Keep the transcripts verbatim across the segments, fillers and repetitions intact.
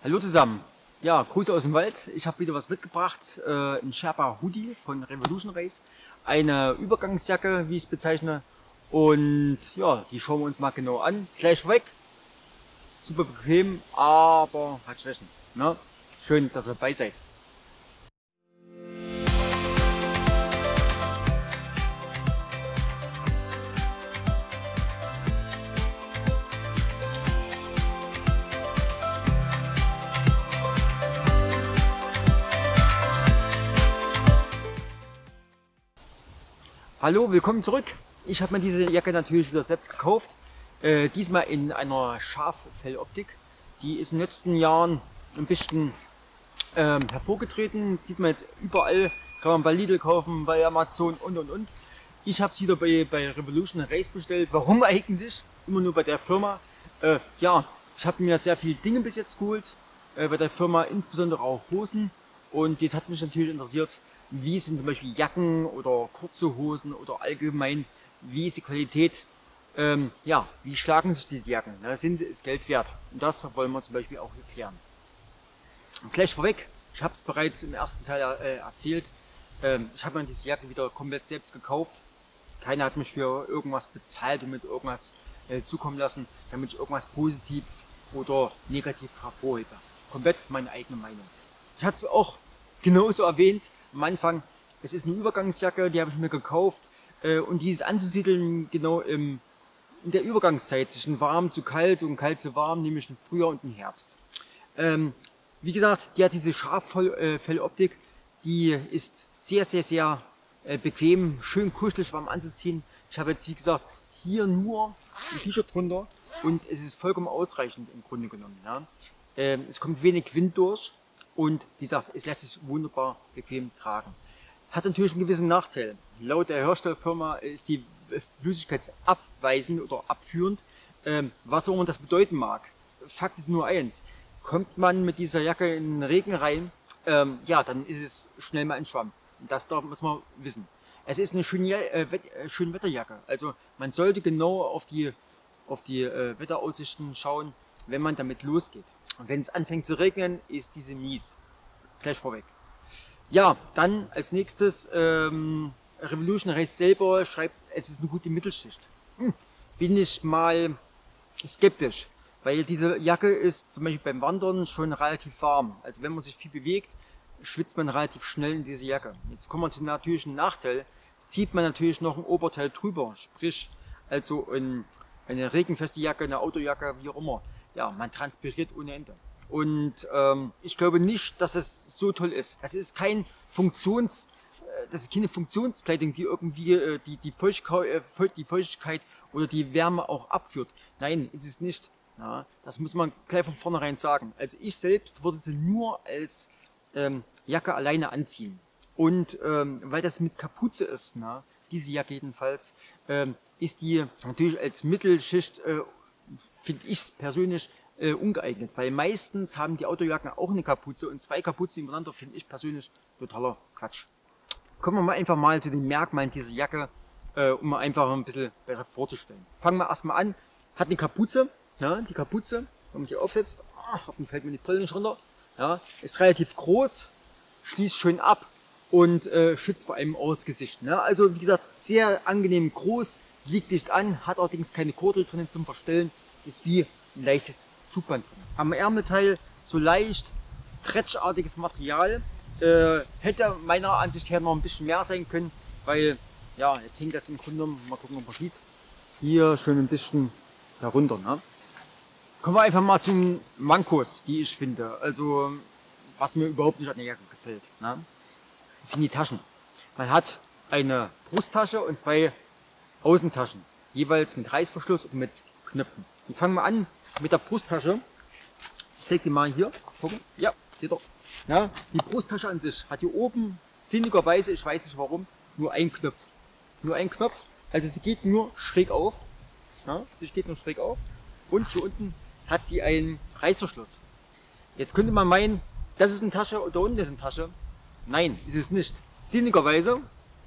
Hallo zusammen. Ja, Grüße aus dem Wald. Ich habe wieder was mitgebracht. Äh, ein Sherpa Hoodie von Revolution Race. Eine Übergangsjacke, wie ich es bezeichne. Und ja, die schauen wir uns mal genau an. Gleich weg. Super bequem, aber hat Schwächen. Ne? Schön, dass ihr dabei seid. Hallo, willkommen zurück. Ich habe mir diese Jacke natürlich wieder selbst gekauft. Äh, diesmal in einer Schaffelloptik. Die ist in den letzten Jahren ein bisschen ähm, hervorgetreten. Sieht man jetzt überall. Kann man bei Lidl kaufen, bei Amazon und und und. Ich habe es wieder bei, bei Revolution Race bestellt. Warum eigentlich? Immer nur bei der Firma. Äh, ja, ich habe mir sehr viele Dinge bis jetzt geholt. Äh, bei der Firma insbesondere auch Hosen. Und jetzt hat es mich natürlich interessiert, wie sind zum Beispiel Jacken oder kurze Hosen oder allgemein, wie ist die Qualität, ähm, ja, wie schlagen sich diese Jacken, na, sind sie es Geld wert? Und das wollen wir zum Beispiel auch erklären. Und gleich vorweg, ich habe es bereits im ersten Teil äh, erzählt, ähm, ich habe mir diese Jacke wieder komplett selbst gekauft. Keiner hat mich für irgendwas bezahlt und mit irgendwas äh, zukommen lassen, damit ich irgendwas positiv oder negativ hervorhebe. Komplett meine eigene Meinung. Ich hatte es auch genauso erwähnt am Anfang, es ist eine Übergangsjacke, die habe ich mir gekauft äh, und die ist anzusiedeln genau im, in der Übergangszeit zwischen warm zu kalt und kalt zu warm, nämlich im Frühjahr und im Herbst. Ähm, wie gesagt, die hat diese Schaffelloptik, die ist sehr, sehr, sehr äh, bequem, schön kuschelig warm anzuziehen. Ich habe jetzt, wie gesagt, hier nur ein T-Shirt drunter und es ist vollkommen ausreichend im Grunde genommen. Ja. Ähm, es kommt wenig Wind durch. Und wie gesagt, es lässt sich wunderbar bequem tragen. Hat natürlich einen gewissen Nachteil. Laut der Herstellerfirma ist die flüssigkeitsabweisend oder abführend, ähm, was auch immer das bedeuten mag. Fakt ist nur eins, kommt man mit dieser Jacke in den Regen rein, ähm, ja, dann ist es schnell mal ein Schwamm. Das muss man wissen. Es ist eine schöne, äh, Wett äh, schöne Wetterjacke. Also man sollte genau auf die, auf die äh, Wetteraussichten schauen, wenn man damit losgeht. Und wenn es anfängt zu regnen, ist diese mies. Gleich vorweg. Ja, dann als nächstes, ähm, Revolution Race selber schreibt, es ist eine gute Mittelschicht. Hm, bin ich mal skeptisch, weil diese Jacke ist zum Beispiel beim Wandern schon relativ warm. Also wenn man sich viel bewegt, schwitzt man relativ schnell in diese Jacke. Jetzt kommt man zu natürlichen Nachteil, zieht man natürlich noch ein Oberteil drüber, sprich also ein, eine regenfeste Jacke, eine Autojacke, wie auch immer. Ja, man transpiriert ohne Ende. Und ähm, ich glaube nicht, dass es so toll ist. Das ist kein Funktions, äh, das ist keine Funktionskleidung, die irgendwie äh, die, die, Feuchtigkeit, äh, die Feuchtigkeit oder die Wärme auch abführt. Nein, ist es nicht. Ja, das muss man gleich von vornherein sagen. Also ich selbst würde sie nur als ähm, Jacke alleine anziehen. Und ähm, weil das mit Kapuze ist, na, diese Jacke jedenfalls, ähm, ist die natürlich als Mittelschicht äh, finde ich es persönlich äh, ungeeignet, weil meistens haben die Autojacken auch eine Kapuze und zwei Kapuzen übereinander finde ich persönlich totaler Quatsch. Kommen wir mal einfach mal zu den Merkmalen dieser Jacke, äh, um mal einfach ein bisschen besser vorzustellen. Fangen wir erstmal an, hat eine Kapuze, ja, die Kapuze, wenn man die aufsetzt, ah, hoffentlich fällt mir die Brille nicht runter, ja, ist relativ groß, schließt schön ab und äh, schützt vor allem auch das Gesicht. Ne? Also wie gesagt, sehr angenehm groß, liegt dicht an, hat allerdings keine Kordel drin zum Verstellen, ist wie ein leichtes Zugband drin. Am Ärmelteil so leicht stretchartiges Material, äh, hätte meiner Ansicht her noch ein bisschen mehr sein können, weil ja, jetzt hängt das im Grunde genommen, mal gucken, ob man sieht, hier schon ein bisschen herunter. Ne? Kommen wir einfach mal zu den Mankos, die ich finde, also was mir überhaupt nicht an der Jacke gefällt. Ne? Das sind die Taschen. Man hat eine Brusttasche und zwei Außentaschen, jeweils mit Reißverschluss oder mit Knöpfen. Die fangen wir an mit der Brusttasche. Ich zeige die mal hier. Gucken. Ja, seht ihr. Ja, die Brusttasche an sich hat hier oben sinnigerweise, ich weiß nicht warum, nur einen Knopf. Nur einen Knopf. Also sie geht nur schräg auf. Ja, sie geht nur schräg auf. Und hier unten hat sie einen Reißverschluss. Jetzt könnte man meinen, das ist eine Tasche und da unten ist eine Tasche. Nein, ist es nicht. Sinnigerweise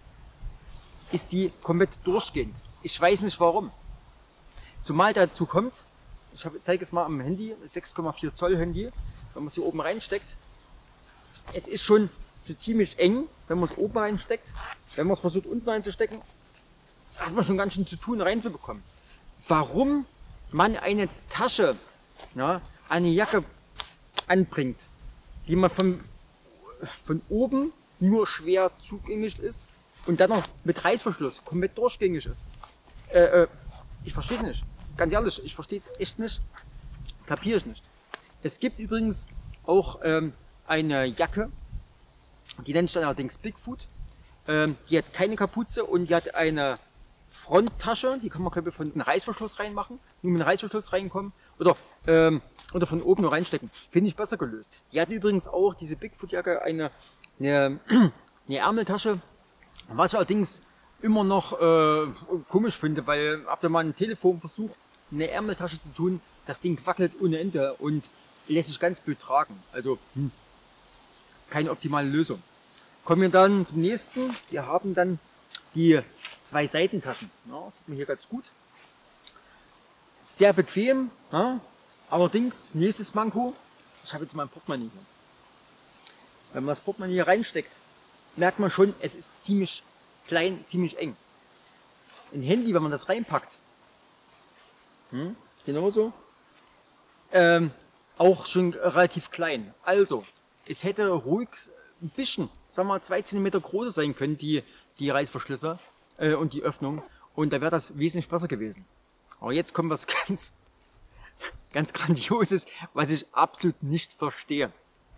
ist die komplett durchgehend. Ich weiß nicht warum. Zumal dazu kommt, ich zeige es mal am Handy, sechs Komma vier Zoll Handy, wenn man sie oben reinsteckt. Es ist schon so ziemlich eng, wenn man es oben reinsteckt. Wenn man es versucht unten reinzustecken, hat man schon ganz schön zu tun reinzubekommen. Warum man eine Tasche, ja, eine Jacke anbringt, die man von, von oben nur schwer zugänglich ist und dann noch mit Reißverschluss komplett durchgängig ist. Äh, äh, ich verstehe es nicht. Ganz ehrlich, ich verstehe es echt nicht. Kapiere ich nicht. Es gibt übrigens auch ähm, eine Jacke, die nennt sich allerdings Bigfoot. Ähm, die hat keine Kapuze und die hat eine Fronttasche, die kann man von einem Reißverschluss reinmachen, nur mit einem Reißverschluss reinkommen oder, ähm, oder von oben nur reinstecken. Finde ich besser gelöst. Die hat übrigens auch, diese Bigfoot-Jacke, eine, eine, eine Ärmeltasche, was ich allerdings immer noch äh, komisch finde, weil habt ihr mal ein Telefon versucht, eine Ärmeltasche zu tun, das Ding wackelt ohne Ende und lässt sich ganz blöd tragen. Also hm, keine optimale Lösung. Kommen wir dann zum nächsten. Wir haben dann die zwei Seitentaschen. Ja, sieht man hier ganz gut. Sehr bequem. Ja. Allerdings, nächstes Manko. Ich habe jetzt mein Portemonnaie hier. Wenn man das Portemonnaie hier reinsteckt, merkt man schon, es ist ziemlich klein, ziemlich eng. Ein Handy, wenn man das reinpackt, hm, genauso, ähm, auch schon relativ klein. Also, es hätte ruhig ein bisschen, sagen wir mal, zwei Zentimeter größer sein können, die, die Reißverschlüsse äh, und die Öffnung. Und da wäre das wesentlich besser gewesen. Aber jetzt kommt was ganz, ganz Grandioses, was ich absolut nicht verstehe.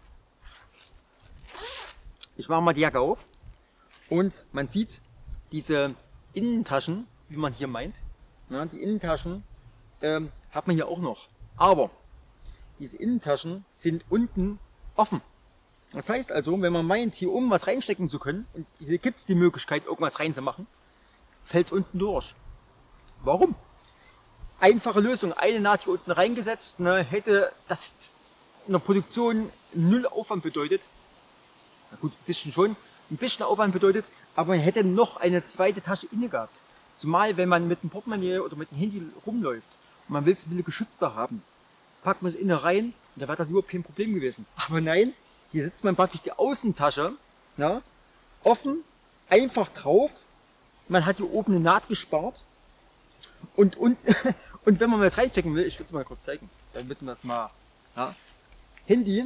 Ich mache mal die Jacke auf und man sieht diese Innentaschen, wie man hier meint. Ja, die Innentaschen ähm, hat man hier auch noch. Aber diese Innentaschen sind unten offen. Das heißt also, wenn man meint, hier oben was reinstecken zu können, und hier gibt es die Möglichkeit, irgendwas reinzumachen, fällt es unten durch. Warum? Einfache Lösung, eine Naht hier unten reingesetzt, ne, hätte das in der Produktion null Aufwand bedeutet. Na gut, ein bisschen schon, ein bisschen Aufwand bedeutet, aber man hätte noch eine zweite Tasche inne gehabt. Zumal, wenn man mit dem Portemonnaie oder mit dem Handy rumläuft und man will es ein bisschen geschützter haben, packt man es innen rein und da wäre das überhaupt kein Problem gewesen. Aber nein, hier sitzt man praktisch die Außentasche, ja, offen, einfach drauf. Man hat hier oben eine Naht gespart. Und, und, und wenn man das reinstecken will, ich will es mal kurz zeigen, damit man das mal, ja, Handy,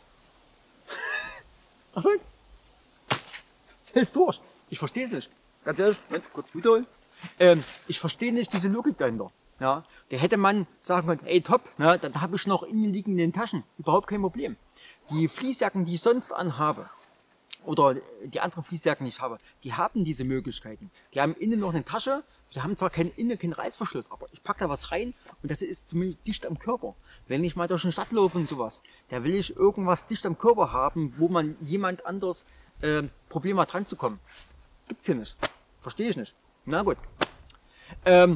Achtung, fällt's durch. Ich verstehe es nicht. Ganz ehrlich, Moment, kurz wiederholen. Ähm, ich verstehe nicht diese Logik dahinter. Ja, da hätte man sagen können, ey top, ne, dann habe ich noch innenliegende Taschen, überhaupt kein Problem. Die Fließjacken, die ich sonst anhabe, oder die anderen Fließjacken, die ich habe, die haben diese Möglichkeiten. Die haben innen noch eine Tasche, die haben zwar keinen innen keinen Reißverschluss, aber ich packe da was rein und das ist zumindest dicht am Körper. Wenn ich mal durch eine Stadt laufe und sowas, da will ich irgendwas dicht am Körper haben, wo man jemand anderes äh, Probleme hat dran zu kommen. Gibt's hier nicht. Verstehe ich nicht. Na gut. Ähm,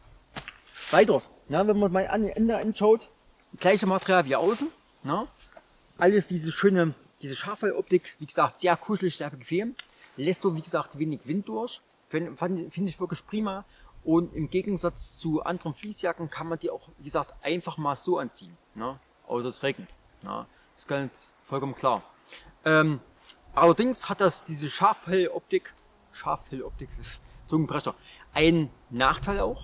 weiter. Ja, wenn man mal an Ende anschaut, gleiche Material wie außen. Na? Alles diese schöne, diese Schafwolloptik, wie gesagt, sehr kuschelig, sehr bequem. Lässt du, wie gesagt, wenig Wind durch. Finde find ich wirklich prima. Und im Gegensatz zu anderen Fließjacken kann man die auch, wie gesagt, einfach mal so anziehen. Ne? Außer es regnet. Ne? Das ist ganz vollkommen klar. Ähm, allerdings hat das diese Schafwolloptik, Schafwolloptik ist Zungenbrecher, einen Nachteil auch.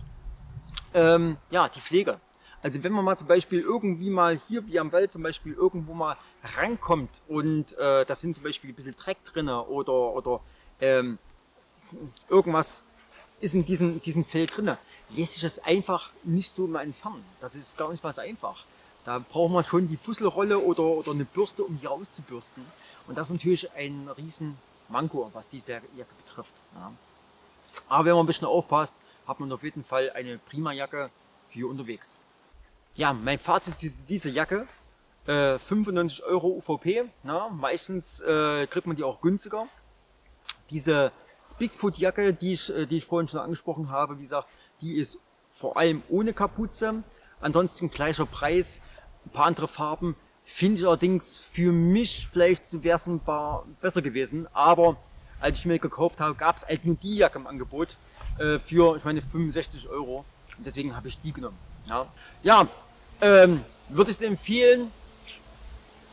Ähm, ja, die Pflege. Also wenn man mal zum Beispiel irgendwie mal hier wie am Wald zum Beispiel irgendwo mal rankommt und äh, da sind zum Beispiel ein bisschen Dreck drin oder, oder ähm, irgendwas ist in diesem, diesem Fell drin, lässt sich das einfach nicht so mal entfernen. Das ist gar nicht mal so einfach. Da braucht man schon die Fusselrolle oder, oder eine Bürste, um die rauszubürsten. Und das ist natürlich ein riesen Manko, was diese Jacke betrifft. Ja. Aber wenn man ein bisschen aufpasst, hat man auf jeden Fall eine prima Jacke für unterwegs. Ja, mein Fazit zu dieser Jacke, äh, fünfundneunzig Euro U V P, na, meistens äh, kriegt man die auch günstiger. Diese Bigfoot-Jacke, die ich, die ich vorhin schon angesprochen habe, wie gesagt, die ist vor allem ohne Kapuze, ansonsten gleicher Preis, ein paar andere Farben, finde ich allerdings für mich vielleicht wäre es ein paar besser gewesen, aber als ich mir gekauft habe, gab es halt nur die Jacke im Angebot äh, für, ich meine, fünfundsechzig Euro und deswegen habe ich die genommen. Ja, ja ähm, würde ich es empfehlen?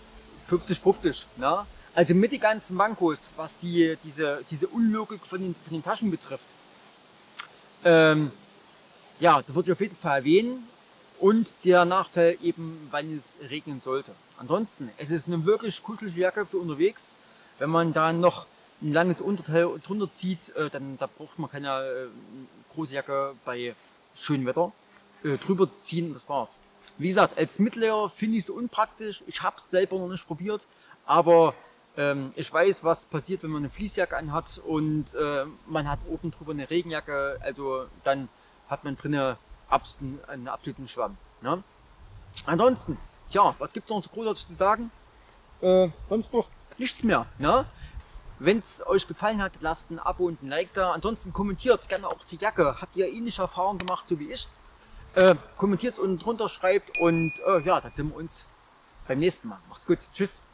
fünfzig fünfzig. Ne? Also mit den ganzen Mankos, was die, diese, diese Unlogik von den, von den Taschen betrifft. Ähm, ja, da würde ich auf jeden Fall erwähnen. Und der Nachteil eben, wann es regnen sollte. Ansonsten, es ist eine wirklich kuschelige Jacke für unterwegs. Wenn man da noch ein langes Unterteil drunter zieht, äh, dann da braucht man keine äh, große Jacke bei schönem Wetter äh, drüber ziehen. Das war's. Wie gesagt, als Mittelleger finde ich es unpraktisch. Ich habe es selber noch nicht probiert, aber ähm, ich weiß, was passiert, wenn man eine Fließjacke anhat und äh, man hat oben drüber eine Regenjacke. Also dann hat man drinnen einen absoluten Schwamm. Ne? Ansonsten, tja, was gibt es noch so großartig zu sagen? Äh, sonst noch nichts mehr. Ne? Wenn es euch gefallen hat, lasst ein Abo und ein Like da. Ansonsten kommentiert gerne auch die Jacke. Habt ihr ähnliche Erfahrungen gemacht, so wie ich? Äh, kommentiert es unten drunter, schreibt und äh, ja, dann sehen wir uns beim nächsten Mal. Macht's gut. Tschüss.